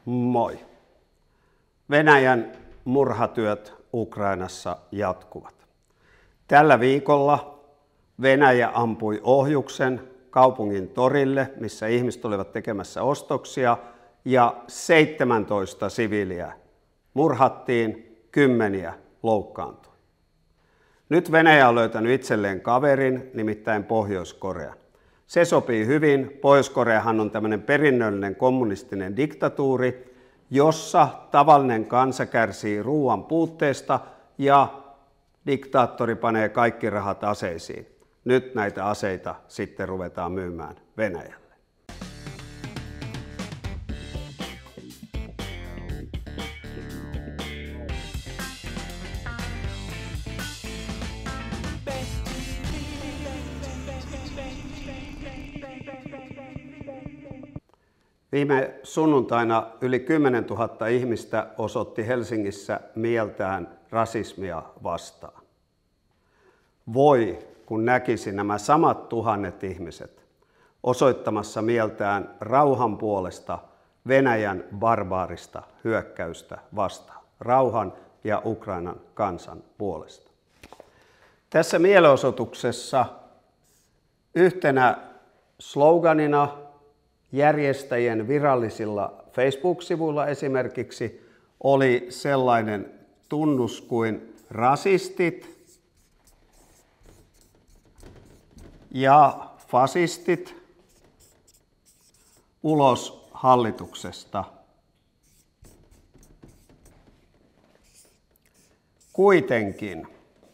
Moi. Venäjän murhatyöt Ukrainassa jatkuvat. Tällä viikolla Venäjä ampui ohjuksen kaupungin torille, missä ihmiset olivat tekemässä ostoksia, ja 17 siviiliä murhattiin, 10 loukkaantui. Nyt Venäjä on löytänyt itselleen kaverin, nimittäin Pohjois-Korea. Se sopii hyvin. Pohjois-Koreahan on tämmöinen perinnöllinen kommunistinen diktatuuri, jossa tavallinen kansa kärsii ruoan puutteesta ja diktaattori panee kaikki rahat aseisiin. Nyt näitä aseita sitten ruvetaan myymään Venäjälle. Viime sunnuntaina yli 10 000 ihmistä osoitti Helsingissä mieltään rasismia vastaan. Voi, kun näkisi nämä samat tuhannet ihmiset osoittamassa mieltään rauhan puolesta Venäjän barbaarista hyökkäystä vastaan. Rauhan ja Ukrainan kansan puolesta. Tässä mielenosoituksessa yhtenä sloganina järjestäjien virallisilla Facebook-sivuilla esimerkiksi oli sellainen tunnus kuin rasistit ja fasistit ulos hallituksesta. Kuitenkin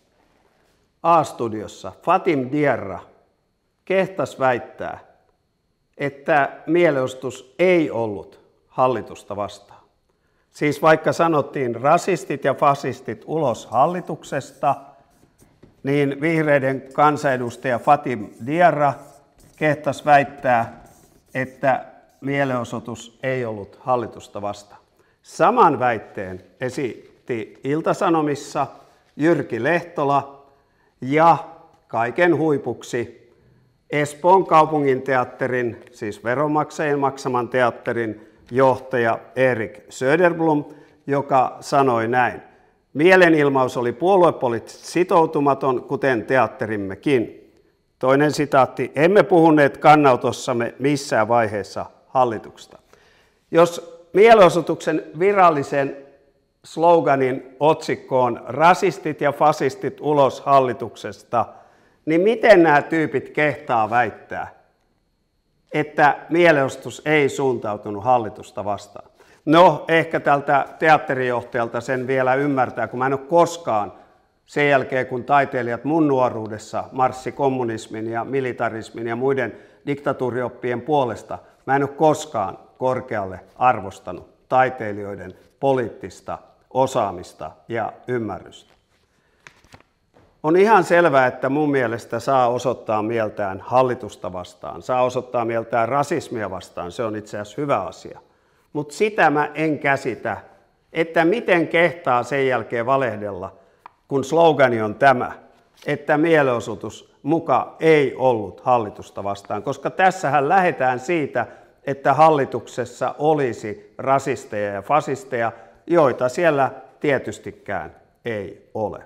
A-studiossa Fatim Diarra kehtasi väittää, että mielenosoitus ei ollut hallitusta vastaan. Siis vaikka sanottiin rasistit ja fasistit ulos hallituksesta, niin vihreiden kansanedustaja Fatim Diarra kehtasi väittää, että mielenosoitus ei ollut hallitusta vastaan. Saman väitteen esitti Ilta-Sanomissa Jyrki Lehtola ja kaiken huipuksi Espoon kaupunginteatterin, siis veronmaksajien maksaman teatterin johtaja Erik Söderblom, joka sanoi näin: mielenilmaus oli puoluepoliittisesti sitoutumaton, kuten teatterimmekin. Toinen sitaatti: emme puhuneet kannanotossamme missään vaiheessa hallituksesta. Jos mielenosoituksen virallisen sloganin otsikko on rasistit ja fasistit ulos hallituksesta, niin miten nämä tyypit kehtaa väittää, että mielenosoitus ei suuntautunut hallitusta vastaan? No, ehkä tältä teatterijohtajalta sen vielä ymmärtää, kun mä en ole koskaan sen jälkeen, kun taiteilijat mun nuoruudessa marssi kommunismin ja militarismin ja muiden diktatuurioppien puolesta, mä en ole koskaan korkealle arvostanut taiteilijoiden poliittista osaamista ja ymmärrystä. On ihan selvää, että mun mielestä saa osoittaa mieltään hallitusta vastaan, saa osoittaa mieltään rasismia vastaan, se on itse asiassa hyvä asia. Mutta sitä mä en käsitä, että miten kehtaa sen jälkeen valehdella, kun slogani on tämä, että mielenosoitus muka ei ollut hallitusta vastaan, koska tässähän lähdetään siitä, että hallituksessa olisi rasisteja ja fasisteja, joita siellä tietystikään ei ole.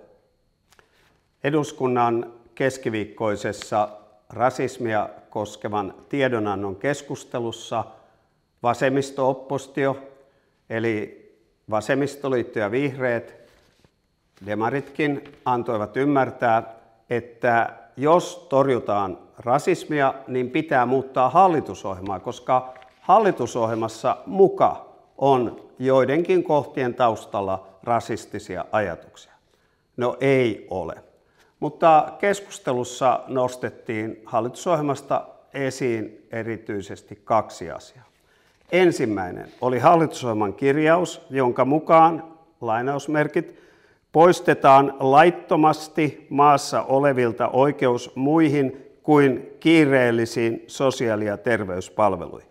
Eduskunnan keskiviikkoisessa rasismia koskevan tiedonannon keskustelussa vasemmisto-oppositio, eli vasemmistoliitto ja vihreät, demaritkin, antoivat ymmärtää, että jos torjutaan rasismia, niin pitää muuttaa hallitusohjelmaa, koska hallitusohjelmassa muka on joidenkin kohtien taustalla rasistisia ajatuksia. No ei ole. Mutta keskustelussa nostettiin hallitusohjelmasta esiin erityisesti 2 asiaa. Ensimmäinen oli hallitusohjelman kirjaus, jonka mukaan, lainausmerkit, poistetaan laittomasti maassa olevilta oikeus muihin kuin kiireellisiin sosiaali- ja terveyspalveluihin.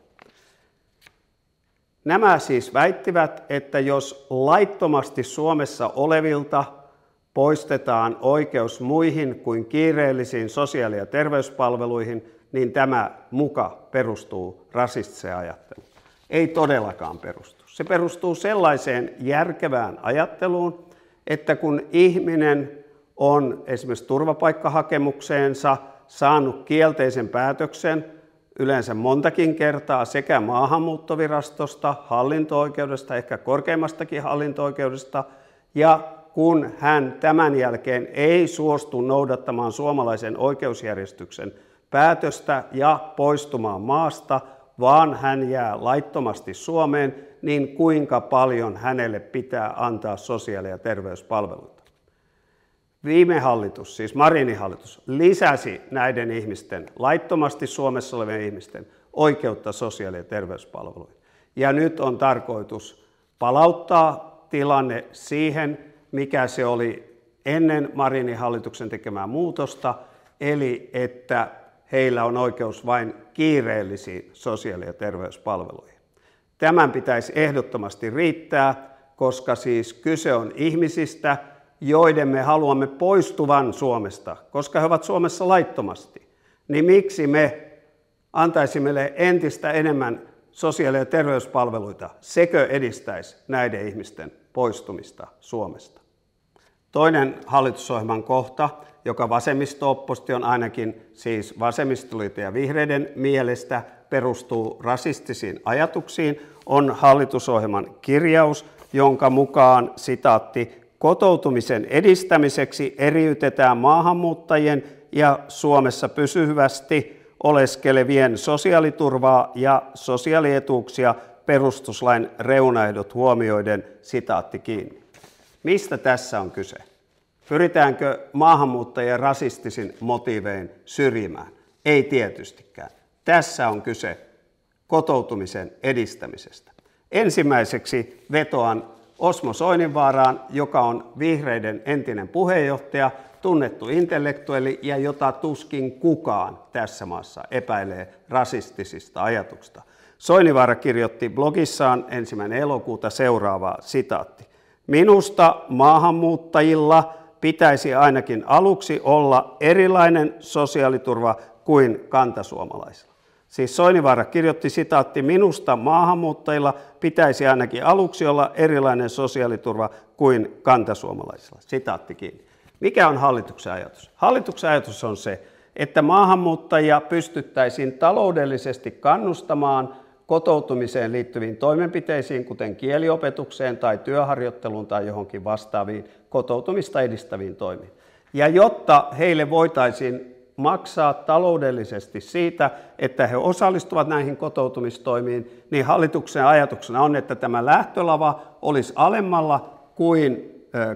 Nämä siis väittivät, että jos laittomasti Suomessa olevilta poistetaan oikeus muihin kuin kiireellisiin sosiaali- ja terveyspalveluihin, niin tämä muka perustuu rasistiseen ajatteluun. Ei todellakaan perustu. Se perustuu sellaiseen järkevään ajatteluun, että kun ihminen on esimerkiksi turvapaikkahakemukseensa saanut kielteisen päätöksen, yleensä montakin kertaa sekä maahanmuuttovirastosta, hallinto-oikeudesta, ehkä korkeimmastakin hallinto-oikeudesta, ja kun hän tämän jälkeen ei suostu noudattamaan suomalaisen oikeusjärjestyksen päätöstä ja poistumaan maasta, vaan hän jää laittomasti Suomeen, niin kuinka paljon hänelle pitää antaa sosiaali- ja terveyspalveluita. Viime hallitus, siis Marinin hallitus, lisäsi näiden ihmisten, laittomasti Suomessa olevien ihmisten, oikeutta sosiaali- ja terveyspalveluihin. Ja nyt on tarkoitus palauttaa tilanne siihen, mikä se oli ennen Marinin hallituksen tekemää muutosta, eli että heillä on oikeus vain kiireellisiin sosiaali- ja terveyspalveluihin. Tämän pitäisi ehdottomasti riittää, koska siis kyse on ihmisistä, joiden me haluamme poistuvan Suomesta, koska he ovat Suomessa laittomasti. Niin miksi me antaisimme meille entistä enemmän sosiaali- ja terveyspalveluita? Sekö edistäisi näiden ihmisten poistumista Suomesta? Toinen hallitusohjelman kohta, joka vasemmisto-opposition, ainakin siis vasemmistoliiton ja vihreiden mielestä perustuu rasistisiin ajatuksiin, on hallitusohjelman kirjaus, jonka mukaan, sitaatti, kotoutumisen edistämiseksi eriytetään maahanmuuttajien ja Suomessa pysyvästi oleskelevien sosiaaliturvaa ja sosiaalietuuksia perustuslain reunaehdot huomioiden, sitaatti kiinni. Mistä tässä on kyse? Pyritäänkö maahanmuuttajia rasistisin motiivein syrjimään? Ei tietystikään. Tässä on kyse kotoutumisen edistämisestä. Ensimmäiseksi vetoan Osmo Soininvaaraan, joka on vihreiden entinen puheenjohtaja, tunnettu intellektuelli ja jota tuskin kukaan tässä maassa epäilee rasistisista ajatuksista. Soininvaara kirjoitti blogissaan 1. elokuuta seuraavaa, sitaatti. Minusta maahanmuuttajilla pitäisi ainakin aluksi olla erilainen sosiaaliturva kuin kantasuomalaisilla. Siis Soininvaara kirjoitti, sitaatti, minusta maahanmuuttajilla pitäisi ainakin aluksi olla erilainen sosiaaliturva kuin kantasuomalaisilla. Sitaatti kiinni. Mikä on hallituksen ajatus? Hallituksen ajatus on se, että maahanmuuttajia pystyttäisiin taloudellisesti kannustamaan kotoutumiseen liittyviin toimenpiteisiin, kuten kieliopetukseen tai työharjoitteluun tai johonkin vastaaviin kotoutumista edistäviin toimiin. Ja jotta heille voitaisiin maksaa taloudellisesti siitä, että he osallistuvat näihin kotoutumistoimiin, niin hallituksen ajatuksena on, että tämä lähtölava olisi alemmalla kuin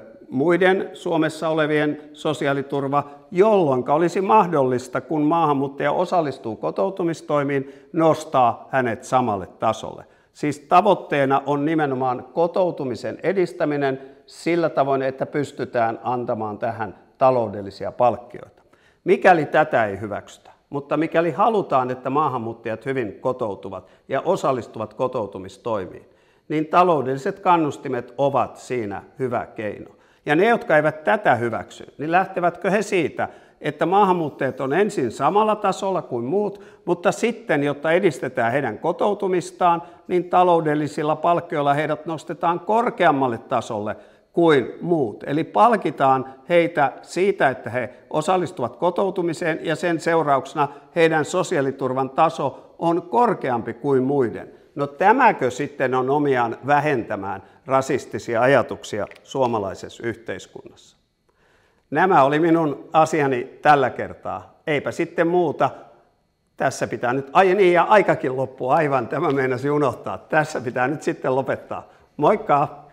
muiden Suomessa olevien sosiaaliturva, jolloin olisi mahdollista, kun maahanmuuttaja osallistuu kotoutumistoimiin, nostaa hänet samalle tasolle. Siis tavoitteena on nimenomaan kotoutumisen edistäminen sillä tavoin, että pystytään antamaan tähän taloudellisia palkkioita. Mikäli tätä ei hyväksytä, mutta mikäli halutaan, että maahanmuuttajat hyvin kotoutuvat ja osallistuvat kotoutumistoimiin, niin taloudelliset kannustimet ovat siinä hyvä keino. Ja ne, jotka eivät tätä hyväksy, niin lähtevätkö he siitä, että maahanmuuttajat on ensin samalla tasolla kuin muut, mutta sitten, jotta edistetään heidän kotoutumistaan, niin taloudellisilla palkkioilla heidät nostetaan korkeammalle tasolle kuin muut. Eli palkitaan heitä siitä, että he osallistuvat kotoutumiseen ja sen seurauksena heidän sosiaaliturvan taso on korkeampi kuin muiden. No tämäkö sitten on omiaan vähentämään rasistisia ajatuksia suomalaisessa yhteiskunnassa? Nämä oli minun asiani tällä kertaa. Eipä sitten muuta. Tässä pitää nyt, ja aikakin loppuu aivan, tämä meinasi unohtaa. Tässä pitää nyt sitten lopettaa. Moikka!